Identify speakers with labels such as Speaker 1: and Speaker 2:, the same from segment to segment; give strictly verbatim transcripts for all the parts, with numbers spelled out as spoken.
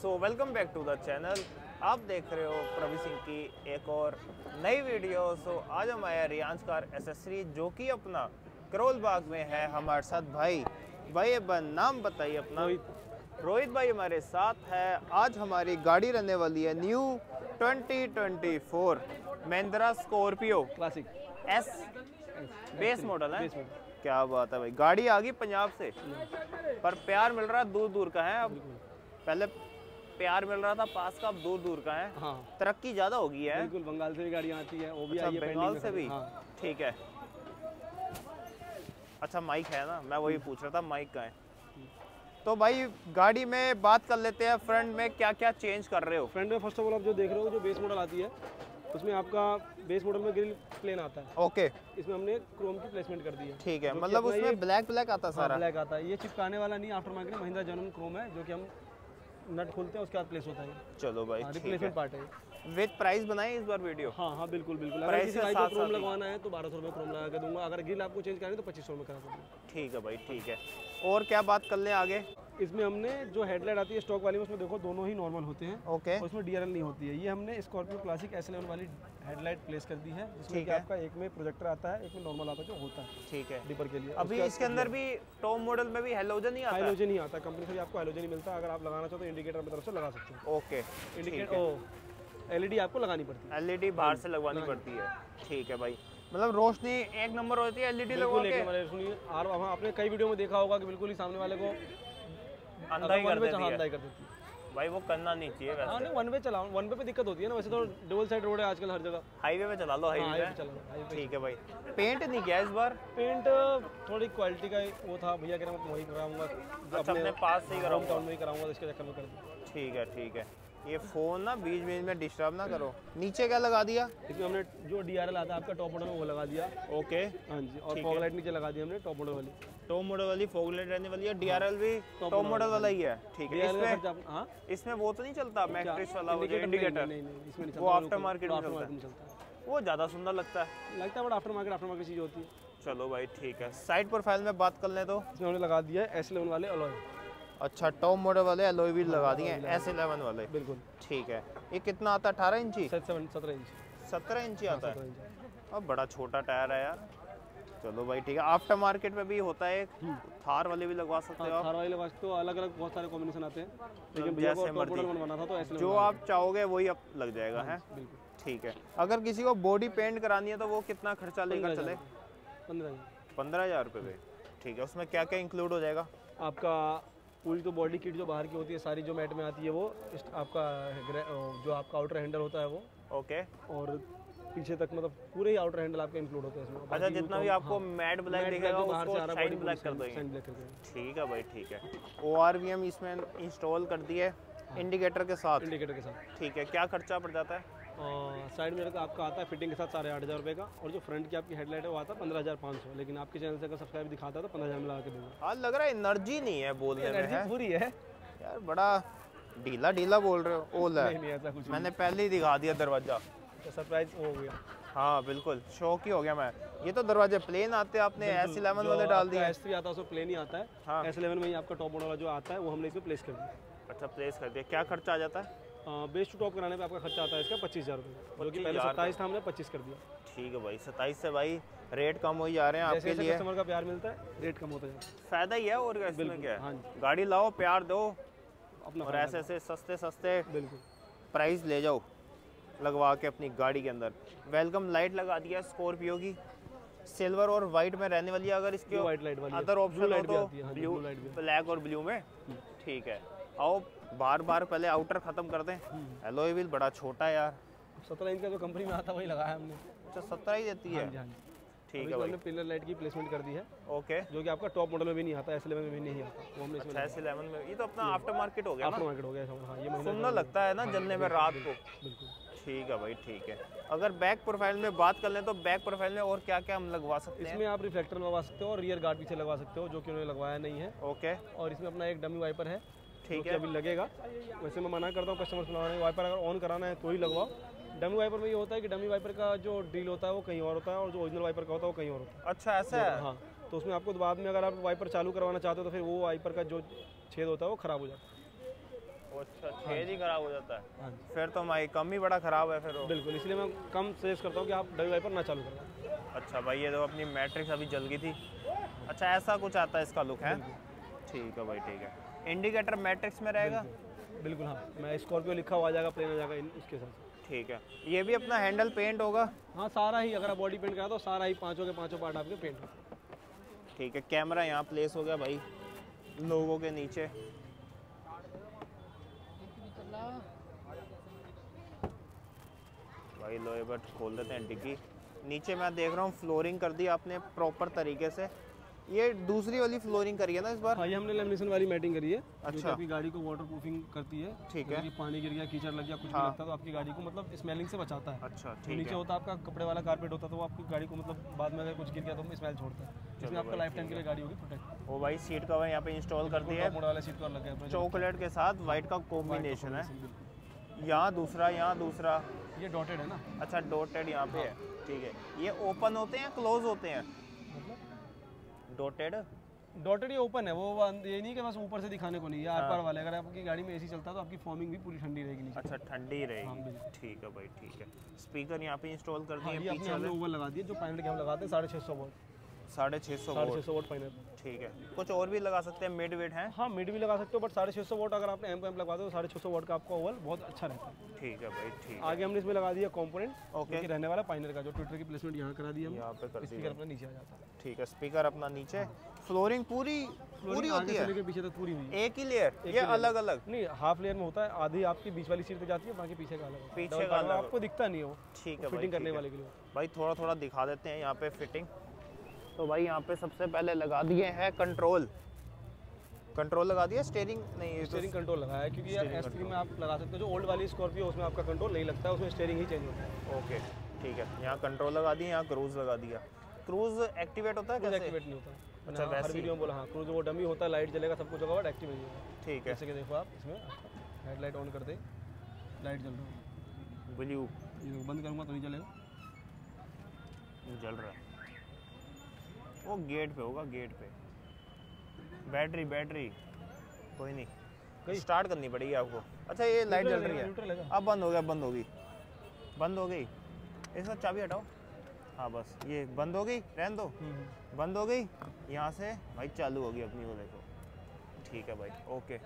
Speaker 1: So welcome back to the channel. आप देख रहे हो प्रवी सिंह की एक और नई वीडियो। सो so, आज हम आए रियांज कार एसेसरी जो कि अपना करोल बाग में है। हमारे साथ भाई भाई बन नाम बताइए अपना। रोहित भाई हमारे साथ है। आज हमारी गाड़ी रहने वाली है new twenty twenty four Mahindra Scorpio
Speaker 2: Classic
Speaker 1: S base model है। क्या बात है भाई, गाड़ी आ गई पंजाब से पर प्यार मिल रहा है दूर दूर का है। अब पहले प्यार मिल रहा था पास का, अब दूर दूर का है। हाँ। तरक्की ज्यादा हो गई है।
Speaker 2: बिल्कुल, बंगाल से भी गाड़ियाँ आती है, वो भी
Speaker 1: अच्छा,
Speaker 2: आई है
Speaker 1: बंगाल से भी।
Speaker 2: हाँ।
Speaker 1: ठीक है। अच्छा माइक है ना, मैं वही पूछ रहा था माइक का है। तो भाई गाड़ी में बात कर लेते हैं, फ्रंट में क्या क्या चेंज कर रहे हो?
Speaker 2: फ्रंट में फर्स्ट ऑफ ऑल आप जो देख रहे हो जो बेस मॉडल आती है उसमें आपका बेस मॉडल में ग्रिल प्लेन आता है।
Speaker 1: ओके।
Speaker 2: इसमें हमने क्रोम की प्लेसमेंट कर दी है।
Speaker 1: ठीक है, मतलब उसमें ब्लैक ब्लैक आता सारा।
Speaker 2: हाँ, ब्लैक आता है। ये चिपकाने वाला नहीं, after market Mahindra general chrome है जो कि हम नट खोलते हैं उसके बाद प्लेस होता है।
Speaker 1: चलो भाई,
Speaker 2: रिप्लेसमेंट पार्ट है।
Speaker 1: विद प्राइस बनाए इस बार वीडियो?
Speaker 2: हाँ हाँ बिल्कुल बिल्कुल। अगर किसी भाई को क्रोम लगवाना है तो बारह सौ रुपये क्रोम लगा के दूंगा। अगर ग्रिल आपको चेंज करनी है तो पच्चीस सौ रुपये करा दूंगा।
Speaker 1: ठीक है भाई, ठीक है। और क्या बात कर लें आगे?
Speaker 2: इसमें हमने जो हेडलाइट आती है स्टॉक वाली में, उसमें देखो दोनों ही नॉर्मल होते हैं।
Speaker 1: ओके।
Speaker 2: उसमें डीआरएल नहीं होती है। ये हमने स्कॉर्पियो क्लासिक एस इलेवन वाली हेडलाइट प्लेस कर दी है, जिसमें कि आपका एक में प्रोजेक्टर आता है, एक में नॉर्मल आता है जो होता है। ठीक है, डिपर के लिए।
Speaker 1: अभी इसके अंदर भी टॉप मॉडल में भी हैलोजन नहीं आता?
Speaker 2: हैलोजन नहीं आता, कंपनी से भी आपको हैलोजन नहीं मिलता। अगर आप लगाना चाहो तो इंडिकेटर की तरफ से लगा सकते हो।
Speaker 1: ओके।
Speaker 2: इंडिकेटर एलईडी आपको लगानी पड़ती है।
Speaker 1: एलईडी बाहर से लगवानी पड़ती है। ठीक है भाई, मतलब रोशनी एक नंबर होती है एलईडी लगवा के।
Speaker 2: सुनिए, और वहाँ आपने कई वीडियो में देखा होगा कि बिल्कुल ही सामने वाले को
Speaker 1: अंधा ही कर देती है।
Speaker 2: अंधा ही कर देती है
Speaker 1: भाई, वो करना नहीं चाहिए वैसे।
Speaker 2: हाँ, नहीं वन वे चलाओ, वन वे पे दिक्कत होती है ना। वैसे तो डबल साइड रोड है आजकल हर जगह।
Speaker 1: हाईवे पे चला लो, हाईवे पे चला लो। ठीक है भाई। पेंट नहीं किया इस बार?
Speaker 2: पेंट थोड़ी क्वालिटी का वो था, भैया कह रहा हूँ वही कराऊंगा।
Speaker 1: अच्छा, अपने पास से ही कराऊंगा,
Speaker 2: टाउन में ही कराऊंगा, इसके चक्कर में कर दूँ।
Speaker 1: ठीक है ठीक है। ये फोन ना बीच बीच में डिस्टर्ब ना करो। नीचे क्या लगा दिया?
Speaker 2: इसमें हमने जो डीआरएल आता है आपका टॉप मॉडल में वो लगा दिया।
Speaker 1: ओके।
Speaker 2: हाँ जी, और फॉग लाइट नीचे लगा दी हमने टॉप मॉडल वाली।
Speaker 1: टॉप मॉडल वाली फॉग लाइट रहने वाली है। डीआरएल भी टॉप मॉडल वाला ही है। ठीक है। इसमें हाँ, इसमें वो तो नहीं चलता मैट्रिक्स वाला इंडिकेटर?
Speaker 2: नहीं नहीं, इसमें नहीं,
Speaker 1: वो आफ्टर मार्केट में चलता है। वो ज़्यादा सुंदर लगता है।
Speaker 2: लगता है but after market after market चीज़ होती है।
Speaker 1: चलो भाई ठीक है। साइड प्रोफाइल में बात कर लें तो
Speaker 2: इसमें हमने लगा दिया है एस इलेवन वाले अलॉय।
Speaker 1: अच्छा, टॉप मॉडल वाले अलॉय व्हील लगा दिए हैं एस इलेवन वाले।
Speaker 2: बिल्कुल।
Speaker 1: ठीक है। ये कितना आता है? अठारह इंची?
Speaker 2: सत्रह इंच
Speaker 1: सत्रह इंची आता है। अब बड़ा छोटा टायर है यार। चलो भाई ठीक है। आफ्टर मार्केट में भी होता है, थार वाले भी लगवा सकते हो।
Speaker 2: थार वाले लगवा सकते हो, अलग अलग बहुत सारे कॉम्बिनेशन आते हैं, लेकिन जैसे बनवाना था तो
Speaker 1: जो आप चाहोगे वही अब लग जाएगा है। ठीक है। अगर किसी को बॉडी पेंट करानी है तो वो कितना खर्चा लेकर चले?
Speaker 2: पंद्रह हजार
Speaker 1: पंद्रह हजार रुपये पे। ठीक है। उसमें क्या क्या इंक्लूड हो जाएगा?
Speaker 2: आपका पूरी तो बॉडी किट जो बाहर की होती है सारी जो मैट में आती है वो, आपका जो आपका आउटर हैंडल होता है वो। ओके। और पीछे तक मतलब पूरे ही आउटर हैंडल आपके इंक्लूड होते हैं इसमें। अच्छा, जितना भी आपको मैट ब्लैक दिखेगा उसको शाइन ब्लैक कर देंगे। ठीक है भाई, ठीक है। ओआरवीएम इसमें इंस्टॉल कर दिए इंडिकेटर के साथ। इंडिकेटर के साथ। ठीक है। क्या खर्चा पड़ जाता है? साइड मिरर का आपका आता है फिटिंग के साथ साढ़े आठ हज़ार रुपये का, और जो फ्रंट की आपकी हेडलाइट है वो आता है पंद्रह हज़ार पाँच सौ। लेकिन आपके चैनल से अगर सब्सक्राइब दिखाता है तो पंद्रह हज़ार में लगा के दूंगा। आज लग रहा है एनर्जी नहीं है बोलने में। एनर्जी पूरी है यार, बड़ा ढीला ढीला बोल रहे हो। ओला नहीं, नहीं ऐसा कुछ मैंने पहले ही दिखा दिया दरवाजा, तो सरप्राइज हो गया। हाँ बिल्कुल, शौक ही हो गया मैं। ये तो दरवाजे प्लेन आते हैं, आपने एस इलेवन वाले डाल दिए। एस थ्री आता है उसमें प्लेन ही आता है। हाँ, एस इलेवन में ही आपका टॉप मॉडल जो आता है वो हमने इसमें प्लेस कर दिया। अच्छा, प्लेस कर दिया। क्या खर्चा आ जाता है? बेस टू टॉप कराने पे आपका खर्चा आता है इसका पच्चीस हज़ार रुपये, जो कि पहले सत्ताईस था, हमने पच्चीस कर दिया। ठीक है भाई, सत्ताईस से भाई रेट कम हो जा रहे हैं आपके लिए। कस्टमर का प्यार मिलता है, रेट कम होता है, फायदा ही है। और इसमें क्या है? हाँ, गाड़ी लाओ, प्यार दो अपना, और ऐसे ऐसे सस्ते सस्ते बिल्कुल प्राइस ले जाओ लगवा के अपनी गाड़ी के अंदर। वेलकम लाइट लगा दिया स्कॉर्पियो की, सिल्वर और वाइट में रहने वाली है। अगर इसके वाइट लाइट वाली अदर ऑप्शन हो तो ब्लू, ब्लैक और ब्लू में। ठीक है। आओ बार बार पहले आउटर खत्म कर दें। एलॉय व्हील बड़ा छोटा है यार। सत्रह इंच का जो कंपनी में आता है वही लगाया हमने। अच्छा, सत्रह ही देती है। ठीक है भाई। हमने पिलर लाइट की प्लेसमेंट कर दी है। ओके। जो कि आपका टॉप मॉडल में भी नहीं आता, एस इलेवन में भी नहीं आता, वो हमने इसमें एस इलेवन में। ये तो अपना आफ्टर मार्केट हो गया। आफ्टर मार्केट हो गया। हाँ, ये सुंदर लगता है ना जलने में रात को। बिल्कुल। ठीक है भाई, ठीक है। अगर बैक प्रोफाइल में बात कर लें तो बैक प्रोफाइल में और क्या क्या हम लगवा सकते हैं? इसमें आप रिफ्लेक्टर लगवा सकते हो और रियर गार्ड पीछे लगवा सकते हो, जो कि उन्होंने लगवाया नहीं है। ओके। और इसमें अपना एक डमी वाइपर है। ठीक है। अभी लगेगा, वैसे मैं मना करता हूँ कस्टमर से लगाने। वाइपर अगर ऑन कराना है तो ही लगवाओ। डमी वाइपर में ये होता है कि डमी वाइपर का जो ड्रिल होता है वो कहीं और होता है, और जो ओरिजिनल वाइपर का होता है वो कहीं और होता है। अच्छा, ऐसा है? हाँ, तो उसमें आपको बाद में अगर आप वाइपर चालू करवाना चाहते हो तो फिर वो वाइपर का जो छेद होता है वो खराब हो जाता है। अच्छा अच्छा
Speaker 1: फेज ही खराब हो जाता है।
Speaker 2: हाँ।
Speaker 1: फिर तो भाई कम ही बड़ा खराब है फिर वो।
Speaker 2: बिल्कुल, इसलिए मैं कम सजेस्ट करता हूँ कि आप डबल वाइपर ना चालू करें।
Speaker 1: अच्छा भाई, ये तो अपनी मैट्रिक्स अभी जल गई थी। अच्छा, ऐसा कुछ आता है इसका लुक है। ठीक है भाई, ठीक है। इंडिकेटर मैट्रिक्स में रहेगा।
Speaker 2: बिल्कुल हाँ, मैं स्कॉर्पियो लिखा हुआ आ जाएगा, प्लेन आ जाएगा इसके साथ।
Speaker 1: ठीक है, ये भी अपना हैंडल पेंट होगा।
Speaker 2: हाँ, सारा ही, अगर आप बॉडी पेंट करा तो सारा ही पाँचों के पाँचों पार्ट आपके पेंट होगा।
Speaker 1: ठीक है, कैमरा यहाँ प्लेस हो गया भाई लोगों के नीचे। भाई लोहे बट खोल देते हैं डिग्गी। नीचे मैं देख रहा हूँ फ्लोरिंग कर दी आपने प्रॉपर तरीके से। ये दूसरी वाली फ्लोरिंग करी है ना इस बार?
Speaker 2: हाँ, ये हमने लेमिनेशन वाली मैटिंग करी है।
Speaker 1: अच्छा,
Speaker 2: जो आपकी गाड़ी को वाटर प्रूफिंग करती है।
Speaker 1: ठीक है,
Speaker 2: कि पानी गिर गया, कीचड़ लग गया, कुछ
Speaker 1: हाँ।
Speaker 2: भी लगता है तो आपकी गाड़ी को मतलब स्मेलिंग से बचाता है।
Speaker 1: अच्छा,
Speaker 2: तो
Speaker 1: ठीक
Speaker 2: नीचे
Speaker 1: है।
Speaker 2: होता है आपका कपड़े वाला कारपेट होता है, तो वो आपकी गाड़ी को मतलब बाद में अगर कुछ गिर गया तो स्मेल छोड़ता है। इसमें आपका लाइफ टाइम के लिए गाड़ी होगी प्रोटेक्ट।
Speaker 1: वो भाई सीट कवर यहाँ पे इंस्टॉल कर दिया है।
Speaker 2: मोड वाला सीट कवर लगा है,
Speaker 1: चॉकलेट के साथ वाइट का कॉम्बिनेशन है। यहाँ दूसरा, यहाँ दूसरा।
Speaker 2: ये डॉटेड है ना?
Speaker 1: अच्छा, डॉटेड यहाँ पे है। ठीक है, ये ओपन होते हैं क्लोज होते हैं? डॉटेड
Speaker 2: डॉटेड ये ओपन है, वो ये नहीं कि बस ऊपर से दिखाने को नहीं है, आर पार वाले। अगर आपकी गाड़ी में एसी चलता है तो आपकी फॉर्मिंग भी पूरी ठंडी रहेगी नीचे।
Speaker 1: अच्छा, ठंडी रहेगी। ठीक है भाई, ठीक है। स्पीकर यहाँ पे इंस्टॉल कर दिए।
Speaker 2: ये अपने हमने ओवर लगा दिए, जो पैनल के हम लगाते हैं साढ़े छः सौ वोल्ट।
Speaker 1: साढ़े छः सौ
Speaker 2: साढ़े छः सौ वोल्ट फाइनल।
Speaker 1: ठीक है, कुछ और भी लगा सकते हैं, मिड वेट है?
Speaker 2: हाँ, मिड भी लगा सकते हो, बट साढ़े छः सौ वोल्ट अगर आपने एम्प एम्प लगवा दो तो साढ़े छः सौ वोल्ट का आपका ओवर बहुत अच्छा रहता है।
Speaker 1: ठीक है भाई, ठीक है।
Speaker 2: आगे हमने इसमें लगा दिया कंपोनेंट,
Speaker 1: ओके,
Speaker 2: कि रहने वाला पाइनर का, जो ट्विटर की प्लेसमेंट यहाँ करा दी है,
Speaker 1: यहाँ पे कर दी।
Speaker 2: स्पीकर अपना नीचे आ जाता है।
Speaker 1: ठीक है, स्पीकर अपना नीचे। फ्लोरिंग पूरी पूरी होती है?
Speaker 2: लेके पीछे तक पूरी हुई है।
Speaker 1: एक ही लेयर? ये अलग अलग
Speaker 2: नहीं, हाफ लेयर में होता है। आधी आपकी बीच वाली सीट पे जाती है, बाकी पीछे का अलग।
Speaker 1: पीछे का अलग
Speaker 2: आपको दिखता नहीं है वो।
Speaker 1: ठीक है,
Speaker 2: फिटिंग करने वाले के लिए
Speaker 1: भाई थोड़ा थोड़ा दिखा देते हैं यहाँ पे फिटिंग। तो भाई यहाँ पे सबसे पहले लगा दिए हैं कंट्रोल। कंट्रोल लगा दिया, स्टीयरिंग नहीं?
Speaker 2: स्टीयरिंग कंट्रोल लगाया है, क्योंकि यार एस थ्री में आप लगा सकते हो। जो ओल्ड वाली स्कॉर्पियो उसमें आपका कंट्रोल नहीं लगता है, उसमें स्टीयरिंग ही चेंज होता है।
Speaker 1: ओके, ठीक है। यहाँ कंट्रोल लगा दिए, यहाँ क्रूज लगा दिया। क्रूज एक्टिवेट होता है कैसे?
Speaker 2: एक्टिवेट नहीं होता।
Speaker 1: अच्छा,
Speaker 2: हर वीडियो में बोला हाँ, क्रूज वो डमी होता है, लाइट जलेगा, सब कुछ होगा, बट एक्टिव नहीं होगा।
Speaker 1: ठीक है,
Speaker 2: जैसे कि देखो आप इसमें हेडलाइट ऑन कर दे, लाइट जल रहा है,
Speaker 1: ब्लू।
Speaker 2: ये बंद करूँगा तो नहीं जलेगा,
Speaker 1: जल रहा है। वो गेट पे होगा, गेट पे। बैटरी बैटरी कोई नहीं, स्टार्ट करनी पड़ेगी आपको। अच्छा, ये लाइट जल रही है, अब बंद हो गया, बंद हो गई, बंद हो गई। इसका चाबी हटाओ। हाँ बस, ये बंद हो गई, रहने दो, बंद हो गई। यहाँ से भाई चालू होगी अपनी, वो देखो। ठीक है भाई, ओके।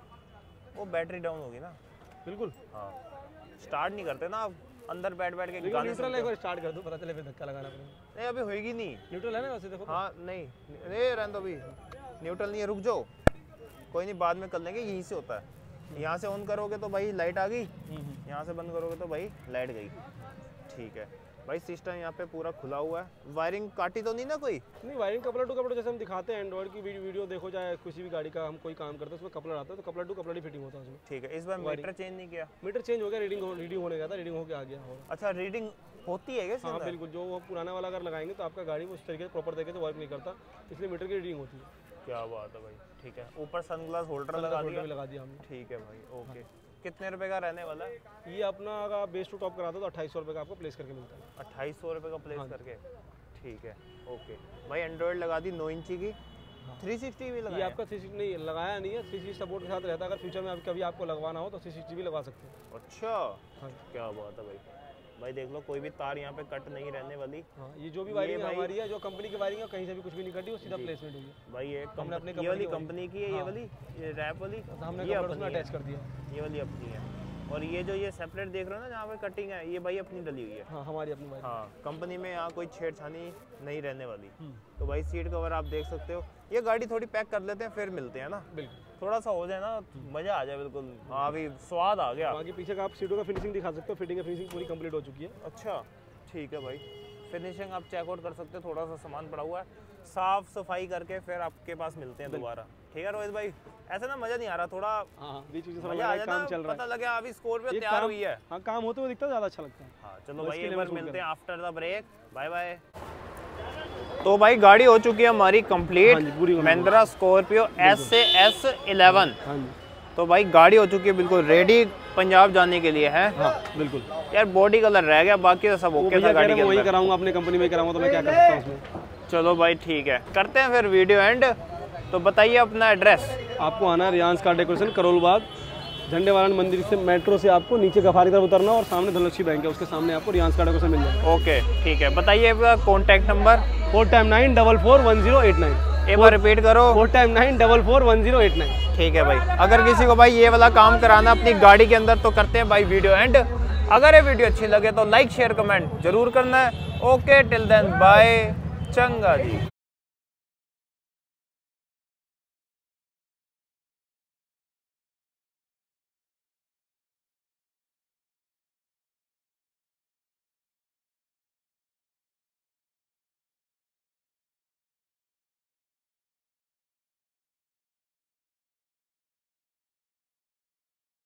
Speaker 1: वो बैटरी डाउन होगी ना?
Speaker 2: बिल्कुल।
Speaker 1: हाँ, स्टार्ट नहीं करते ना आप, अंदर बैठ बैठ के
Speaker 2: गाने न्यूट्रल है, स्टार्ट कर दो, पता चले फिर धक्का लगाना पड़ेगा।
Speaker 1: नहीं, अभी होएगी नहीं।
Speaker 2: न्यूट्रल है ना वैसे, देखो।
Speaker 1: हाँ नहीं, अरे रहने दो, अभी न्यूट्रल नहीं है, रुक जाओ, कोई नहीं, बाद में कर लेंगे। यहीं से होता है, यहाँ से ऑन करोगे तो भाई लाइट आ गई, यहाँ से बंद करोगे तो भाई लाइट गई। ठीक है भाई, सिस्टम यहाँ पे पूरा खुला हुआ है। वायरिंग काटी तो नहीं ना कोई?
Speaker 2: नहीं, वायरिंग कपड़ा टू कपड़ा जैसे हम दिखाते हैं एंड्रॉइड की वीडियो देखो, चाहे किसी भी गाड़ी का हम कोई काम करते हैं उसमें कपड़ा आता है, तो कपड़ा टू कपड़ा ही फिटिंग होता है उसमें।
Speaker 1: ठीक है, इस बार मीटर चेंज नहीं किया?
Speaker 2: मीटर चेंज हो गया, रीडिंग हो, रीडिंग होने गया था, रीडिंग होके आ गया।
Speaker 1: अच्छा, रीडिंग होती है क्या?
Speaker 2: हाँ बिल्कुल, जो वो पुराना वाला अगर लगाएंगे तो आपका गाड़ी उस तरीके से प्रॉपर तरीके से वर्क नहीं करता, इसलिए मीटर की रीडिंग होती है।
Speaker 1: क्या बात है भाई, ठीक है। ऊपर सनग्लास होल्डर लगा दिया?
Speaker 2: लगा दिया हमने।
Speaker 1: ठीक है भाई, ओके। कितने रुपए का रहने वाला है
Speaker 2: ये? अपना अगर बेस टू टॉप करा दो तो अट्ठाईस सौ रुपये का आपको प्लेस करके मिलता है।
Speaker 1: अट्ठाईस सौ रुपये का प्लेस हाँ करके? ठीक है, ओके भाई। एंड्रॉइड लगा दी नौ इंची की। हाँ। थ्री सिक्सटी भी लगाया?
Speaker 2: ये आपका थ्री सिक्सटी नहीं लगाया नहीं है, थ्री सिक्सटी सपोर्ट के साथ रहता है। अगर फ्यूचर में कभी आपको लगवाना हो तो थ्री सिक्सटी भी लगा सकते हैं।
Speaker 1: अच्छा, हाँ। क्या बात है भाई। भाई देख लो, कोई भी तार यहाँ पे कट नहीं रहने वाली।
Speaker 2: हाँ, ये जो भी वायरिंग है हमारी है, जो कंपनी की वायरिंग है, कहीं से भी कुछ भी नहीं कटी, वो सीधा प्लेसमेंट होगी
Speaker 1: भाई। ये
Speaker 2: हमने अपने
Speaker 1: ये वाली कंपनी की है? ये वाली, ये रैप वाली
Speaker 2: हमने ये अपना अटैच कर दिया,
Speaker 1: ये वाली अपनी है। और ये जो ये सेपरेट देख रहे हो ना जहाँ पे कटिंग है, ये भाई अपनी डली हुई है।
Speaker 2: हाँ, हमारी अपनी वाली।
Speaker 1: हाँ, कंपनी में यहाँ कोई छेड़छानी नहीं रहने वाली। तो भाई सीट कवर आप देख सकते हो। ये गाड़ी थोड़ी पैक कर लेते हैं, फिर मिलते हैं ना। बिल्कुल, थोड़ा सा हो जाए ना, मजा आ जाए। बिल्कुल, हाँ अभी स्वाद आ गया।
Speaker 2: बाकी पीछे का आप सीटों का फिनिशिंग दिखा सकते हो, फिटिंग फिनिशिंग पूरी कंप्लीट हो चुकी है।
Speaker 1: अच्छा, ठीक है भाई। फिनिशिंग आप चेकआउट कर सकते हो, थोड़ा सा सामान पड़ा हुआ है, साफ सफाई करके फिर आपके पास मिलते हैं दोबारा। ठीक है रोहित भाई, ऐसा ना मजा नहीं आ रहा, थोड़ा
Speaker 2: हाँ बीच बीच
Speaker 1: मजा आ जाए ना, पता लगे अभी स्कॉर्पियो तैयार हुई है।
Speaker 2: हाँ, काम होते हुए दिखता है, ज्यादा अच्छा लगता है।
Speaker 1: हाँ चलो भाई, एक बार मिलते हैं after the break. Bye bye. तो भाई गाड़ी हो चुकी है हमारी कंप्लीट, महिंद्रा स्कॉर्पियो एस से एस इलेवन। तो भाई गाड़ी हो चुकी है बिल्कुल रेडी, पंजाब जाने के लिए है।
Speaker 2: हाँ बिल्कुल
Speaker 1: यार, बॉडी कलर रह गया, बाकी तो सब ओके था गाड़ी के अंदर।
Speaker 2: वही कराऊंगा अपनी कंपनी में कराऊंगा, तो मैं क्या कर सकता हूं उसमें।
Speaker 1: चलो भाई ठीक है, करते हैं फिर वीडियो एंड। तो बताइए अपना एड्रेस।
Speaker 2: आपको आना है रियांस कार डेकोरेशन, करोल बाग, झंडे वाला मंदिर से मेट्रो से आपको नीचे गफार की तरफ उतरना और सामने धनलक्ष्मी बैंक है, उसके सामने आपको रियांस कार्ड से मिल जाएगा।
Speaker 1: ओके ठीक है, बताइए आपका contact number.
Speaker 2: Four time nine double four one zero eight nine.
Speaker 1: एक बार रिपीट करो।
Speaker 2: Four time nine double four one zero eight nine.
Speaker 1: ठीक है भाई, अगर किसी को भाई ये वाला काम कराना अपनी गाड़ी के अंदर तो करते हैं भाई वीडियो एंड। अगर ये वीडियो अच्छी लगे तो लाइक शेयर कमेंट जरूर करना है। ओके टिल देन बाय, चंगा जी।